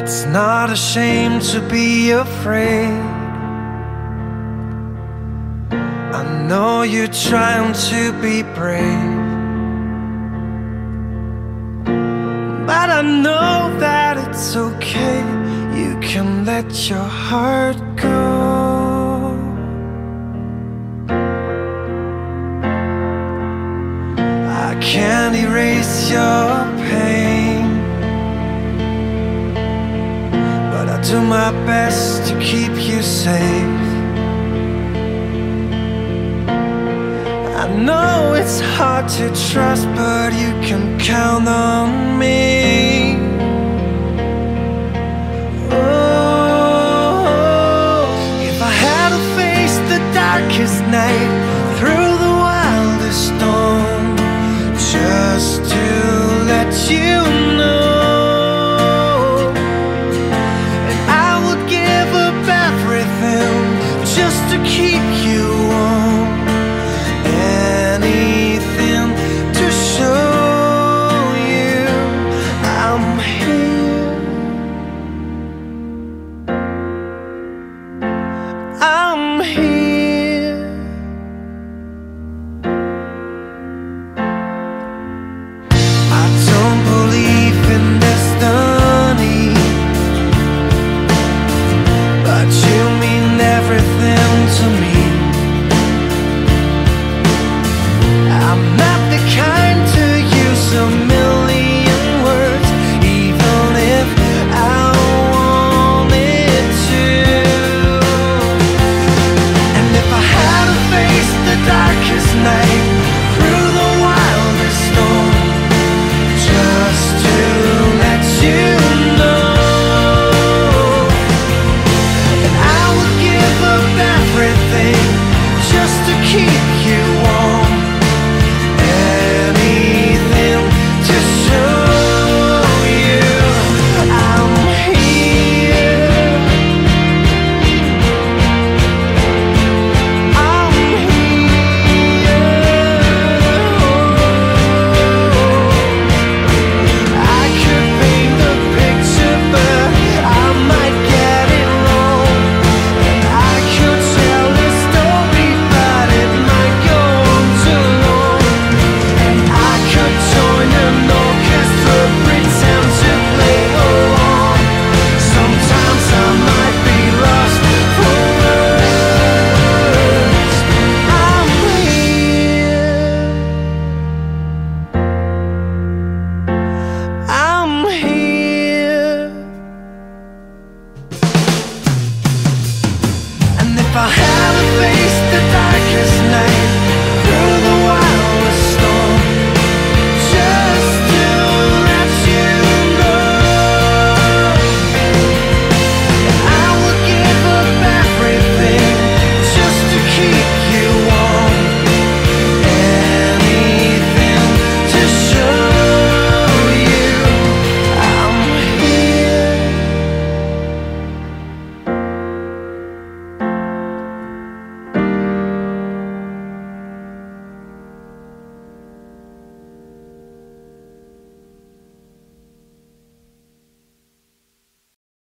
It's not a shame to be afraid. I know you're trying to be brave, but I know that it's okay. You can let your heart go. I can't erase your pain, but I do my best to keep you safe. I know it's hard to trust, but you can count on me.